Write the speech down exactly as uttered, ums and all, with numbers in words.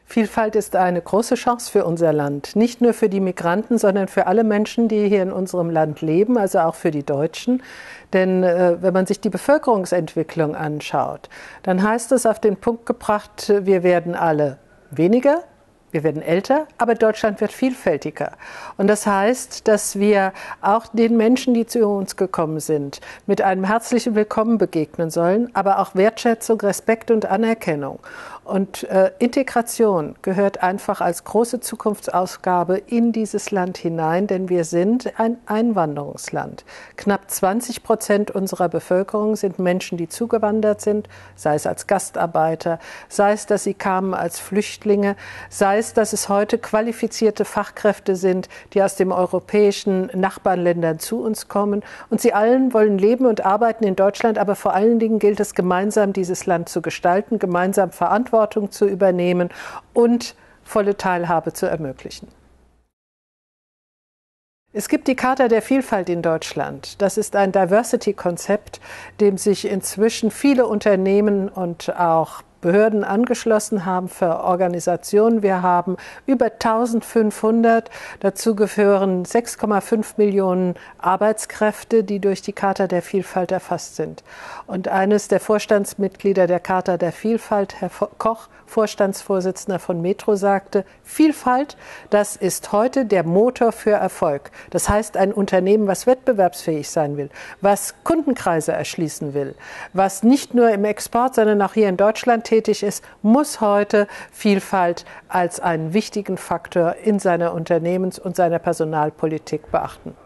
Vielfalt ist eine große Chance für unser Land. Nicht nur für die Migranten, sondern für alle Menschen, die hier in unserem Land leben, also auch für die Deutschen. Denn äh, wenn man sich die Bevölkerungsentwicklung anschaut, dann heißt es auf den Punkt gebracht, wir werden alle weniger. Wir werden älter, aber Deutschland wird vielfältiger. Und das heißt, dass wir auch den Menschen, die zu uns gekommen sind, mit einem herzlichen Willkommen begegnen sollen, aber auch Wertschätzung, Respekt und Anerkennung. Und äh, Integration gehört einfach als große Zukunftsausgabe in dieses Land hinein, denn wir sind ein Einwanderungsland. Knapp zwanzig Prozent unserer Bevölkerung sind Menschen, die zugewandert sind, sei es als Gastarbeiter, sei es, dass sie kamen als Flüchtlinge, sei es, dass es heute qualifizierte Fachkräfte sind, die aus den europäischen Nachbarländern zu uns kommen. Und sie allen wollen leben und arbeiten in Deutschland, aber vor allen Dingen gilt es, gemeinsam dieses Land zu gestalten, gemeinsam Verantwortung zu übernehmen und volle Teilhabe zu ermöglichen. Es gibt die Charta der Vielfalt in Deutschland. Das ist ein Diversity-Konzept, dem sich inzwischen viele Unternehmen und auch Behörden angeschlossen haben, für Organisationen. Wir haben über eintausendfünfhundert, dazu gehören sechs Komma fünf Millionen Arbeitskräfte, die durch die Charta der Vielfalt erfasst sind. Und eines der Vorstandsmitglieder der Charta der Vielfalt, Herr Koch, Vorstandsvorsitzender von Metro, sagte, Vielfalt, das ist heute der Motor für Erfolg. Das heißt, ein Unternehmen, was wettbewerbsfähig sein will, was Kundenkreise erschließen will, was nicht nur im Export, sondern auch hier in Deutschland tätig ist, muss heute Vielfalt als einen wichtigen Faktor in seiner Unternehmens- und seiner Personalpolitik beachten.